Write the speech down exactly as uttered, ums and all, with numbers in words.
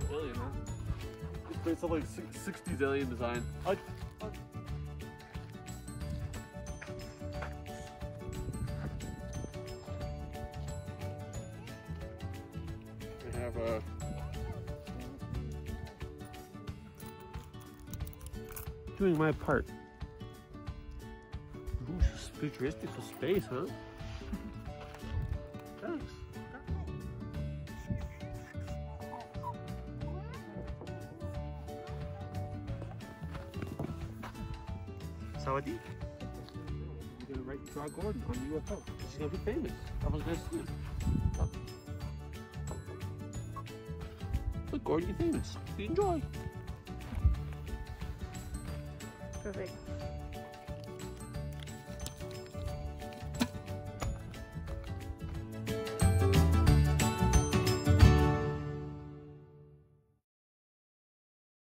Alien, huh? It's based on like sixties alien design. I, I, I have a doing my part. Ooh, she's futuristic for space, huh? Thanks. Sawadee. We're gonna write draw Gordon on U F O. She's gonna be famous. I was gonna see him. Look. Look, Gordon, you're famous. You enjoy. Perfect.